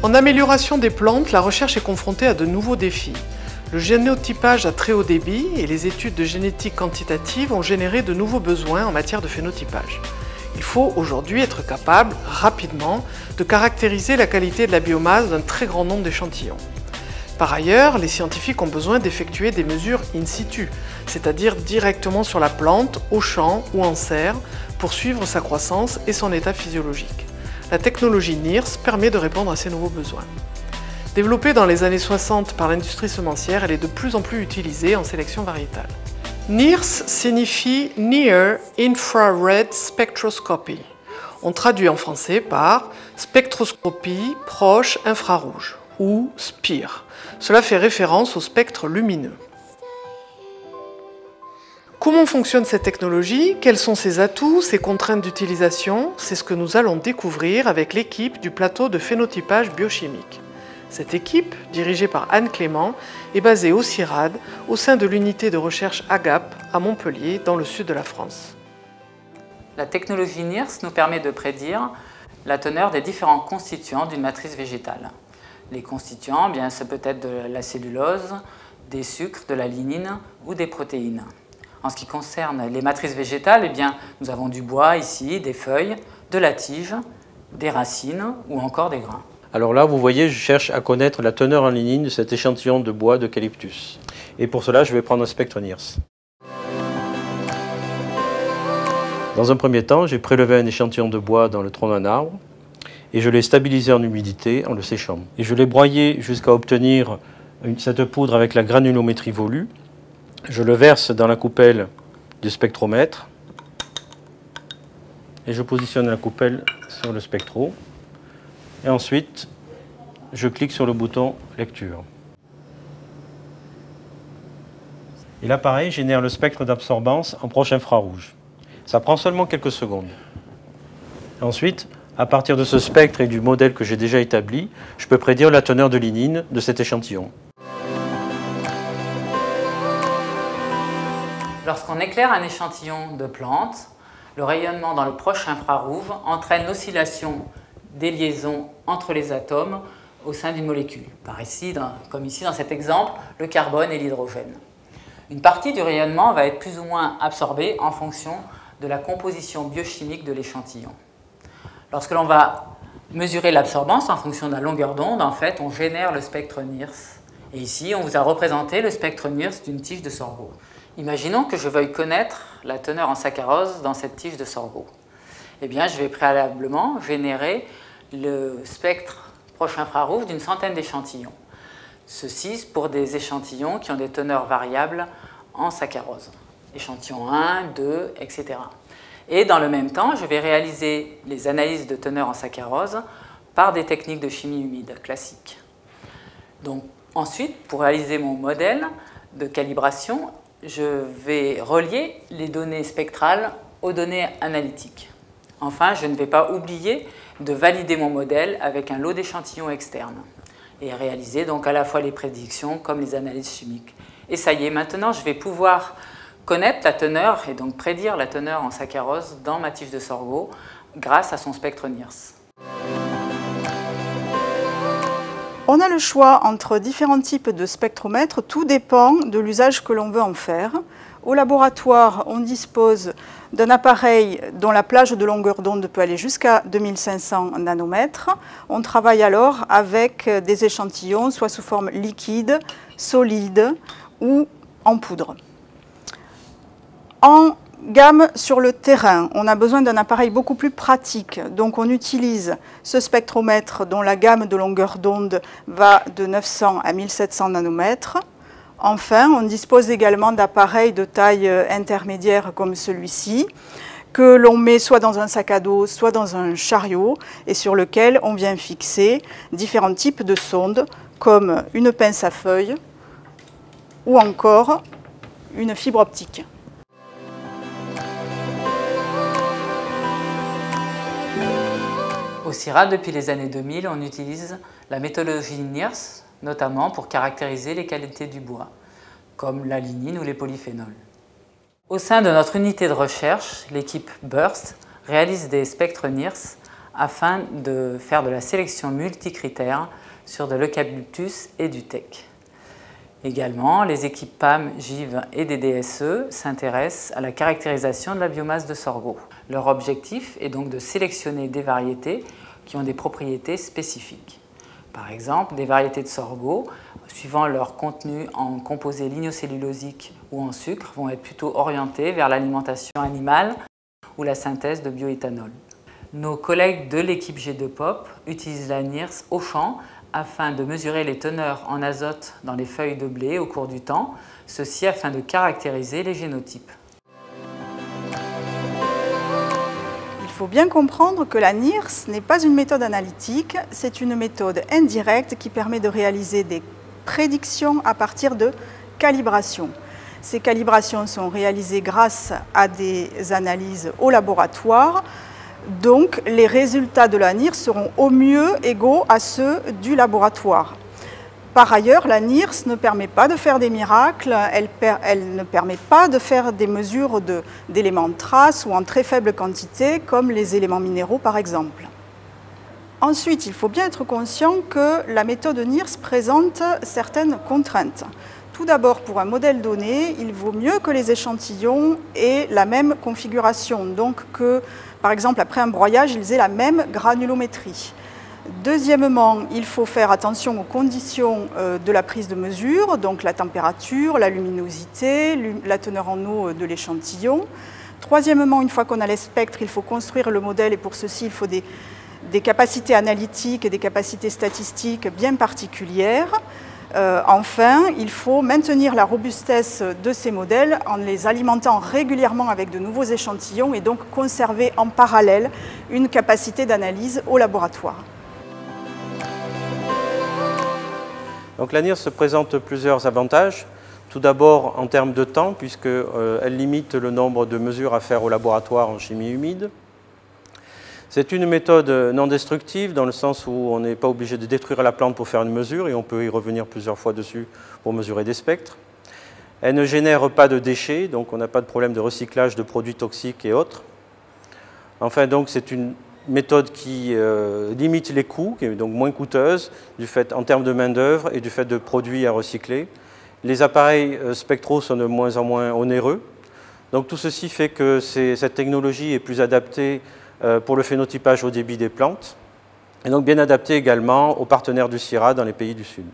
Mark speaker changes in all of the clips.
Speaker 1: En amélioration des plantes, la recherche est confrontée à de nouveaux défis. Le génotypage à très haut débit et les études de génétique quantitative ont généré de nouveaux besoins en matière de phénotypage. Il faut aujourd'hui être capable, rapidement, de caractériser la qualité de la biomasse d'un très grand nombre d'échantillons. Par ailleurs, les scientifiques ont besoin d'effectuer des mesures in situ, c'est-à-dire directement sur la plante, au champ ou en serre, pour suivre sa croissance et son état physiologique. La technologie NIRS permet de répondre à ces nouveaux besoins. Développée dans les années 60 par l'industrie semencière, elle est de plus en plus utilisée en sélection variétale. NIRS signifie Near Infrared Spectroscopy. On traduit en français par spectroscopie proche infrarouge ou SPIR. Cela fait référence au spectre lumineux. Comment fonctionne cette technologie? Quels sont ses atouts, ses contraintes d'utilisation? C'est ce que nous allons découvrir avec l'équipe du plateau de phénotypage biochimique. Cette équipe, dirigée par Anne Clément, est basée au CIRAD, au sein de l'unité de recherche AGAP à Montpellier, dans le sud de la France.
Speaker 2: La technologie NIRS nous permet de prédire la teneur des différents constituants d'une matrice végétale. Les constituants, bien, ça peut être de la cellulose, des sucres, de la lignine ou des protéines. En ce qui concerne les matrices végétales, eh bien, nous avons du bois ici, des feuilles, de la tige, des racines ou encore des grains.
Speaker 3: Alors là, vous voyez, je cherche à connaître la teneur en lignine de cet échantillon de bois d'eucalyptus. Et pour cela, je vais prendre un spectre NIRS. Dans un premier temps, j'ai prélevé un échantillon de bois dans le tronc d'un arbre et je l'ai stabilisé en humidité en le séchant. Et je l'ai broyé jusqu'à obtenir cette poudre avec la granulométrie volue. Je le verse dans la coupelle du spectromètre et je positionne la coupelle sur le spectro. Et ensuite, je clique sur le bouton lecture. Et l'appareil génère le spectre d'absorbance en proche infrarouge. Ça prend seulement quelques secondes. Ensuite, à partir de ce spectre et du modèle que j'ai déjà établi, je peux prédire la teneur de lignine de cet échantillon.
Speaker 2: Lorsqu'on éclaire un échantillon de plante, le rayonnement dans le proche infrarouge entraîne l'oscillation des liaisons entre les atomes au sein d'une molécule. Comme ici dans cet exemple, le carbone et l'hydrogène. Une partie du rayonnement va être plus ou moins absorbée en fonction de la composition biochimique de l'échantillon. Lorsque l'on va mesurer l'absorbance en fonction de la longueur d'onde, en fait, on génère le spectre NIRS. Et ici, on vous a représenté le spectre NIRS d'une tige de sorgho. Imaginons que je veuille connaître la teneur en saccharose dans cette tige de sorgho. Eh bien, je vais préalablement générer le spectre proche infrarouge d'une centaine d'échantillons. Ceci pour des échantillons qui ont des teneurs variables en saccharose. Échantillon 1, 2, etc. Et dans le même temps, je vais réaliser les analyses de teneur en saccharose par des techniques de chimie humide classiques. Donc, ensuite, pour réaliser mon modèle de calibration, je vais relier les données spectrales aux données analytiques. Enfin, je ne vais pas oublier de valider mon modèle avec un lot d'échantillons externes et réaliser donc à la fois les prédictions comme les analyses chimiques. Et ça y est, maintenant je vais pouvoir connaître la teneur et donc prédire la teneur en saccharose dans ma tige de sorgho grâce à son spectre NIRS.
Speaker 4: On a le choix entre différents types de spectromètres, tout dépend de l'usage que l'on veut en faire. Au laboratoire, on dispose d'un appareil dont la plage de longueur d'onde peut aller jusqu'à 2500 nanomètres. On travaille alors avec des échantillons, soit sous forme liquide, solide ou en poudre. En gamme sur le terrain, on a besoin d'un appareil beaucoup plus pratique. Donc on utilise ce spectromètre dont la gamme de longueur d'onde va de 900 à 1700 nanomètres. Enfin, on dispose également d'appareils de taille intermédiaire comme celui-ci, que l'on met soit dans un sac à dos, soit dans un chariot, et sur lequel on vient fixer différents types de sondes, comme une pince à feuilles ou encore une fibre optique.
Speaker 2: Au CIRAD, depuis les années 2000, on utilise la méthodologie NIRS, notamment pour caractériser les qualités du bois, comme la lignine ou les polyphénols. Au sein de notre unité de recherche, l'équipe BURST réalise des spectres NIRS afin de faire de la sélection multicritères sur de l'eucalyptus et du teck. Également, les équipes PAM, GIV et des DSE s'intéressent à la caractérisation de la biomasse de sorgho. Leur objectif est donc de sélectionner des variétés qui ont des propriétés spécifiques. Par exemple, des variétés de sorgho, suivant leur contenu en composés lignocellulosiques ou en sucre, vont être plutôt orientées vers l'alimentation animale ou la synthèse de bioéthanol. Nos collègues de l'équipe G2POP utilisent la NIRS au champ afin de mesurer les teneurs en azote dans les feuilles de blé au cours du temps, ceci afin de caractériser les génotypes.
Speaker 4: Il faut bien comprendre que la NIRS n'est pas une méthode analytique, c'est une méthode indirecte qui permet de réaliser des prédictions à partir de calibrations. Ces calibrations sont réalisées grâce à des analyses au laboratoire. Donc, les résultats de la NIRS seront au mieux égaux à ceux du laboratoire. Par ailleurs, la NIRS ne permet pas de faire des miracles, elle ne permet pas de faire des mesures d'éléments de trace ou en très faible quantité, comme les éléments minéraux par exemple. Ensuite, il faut bien être conscient que la méthode NIRS présente certaines contraintes. Tout d'abord, pour un modèle donné, il vaut mieux que les échantillons aient la même configuration, donc que, par exemple, après un broyage, ils aient la même granulométrie. Deuxièmement, il faut faire attention aux conditions de la prise de mesure, donc la température, la luminosité, la teneur en eau de l'échantillon. Troisièmement, une fois qu'on a les spectres, il faut construire le modèle et pour ceci, il faut des capacités analytiques et des capacités statistiques bien particulières. Enfin, il faut maintenir la robustesse de ces modèles en les alimentant régulièrement avec de nouveaux échantillons et donc conserver en parallèle une capacité d'analyse au laboratoire.
Speaker 3: Donc la NIRS présente plusieurs avantages. Tout d'abord en termes de temps, puisqu'elle limite le nombre de mesures à faire au laboratoire en chimie humide. C'est une méthode non destructive dans le sens où on n'est pas obligé de détruire la plante pour faire une mesure et on peut y revenir plusieurs fois dessus pour mesurer des spectres. Elle ne génère pas de déchets, donc on n'a pas de problème de recyclage de produits toxiques et autres. Enfin, donc c'est une méthode qui limite les coûts, qui est donc moins coûteuse en termes de main-d'œuvre et du fait de produits à recycler. Les appareils spectraux sont de moins en moins onéreux. Donc tout ceci fait que cette technologie est plus adaptée pour le phénotypage au débit des plantes, et donc bien adapté également aux partenaires du CIRA dans les pays du Sud.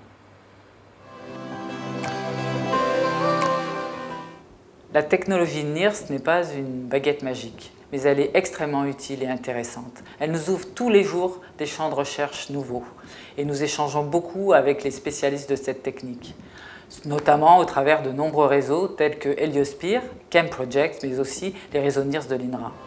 Speaker 2: La technologie NIRS n'est pas une baguette magique, mais elle est extrêmement utile et intéressante. Elle nous ouvre tous les jours des champs de recherche nouveaux, et nous échangeons beaucoup avec les spécialistes de cette technique, notamment au travers de nombreux réseaux tels que Heliosphere, ChemProject, mais aussi les réseaux NIRS de l'INRA.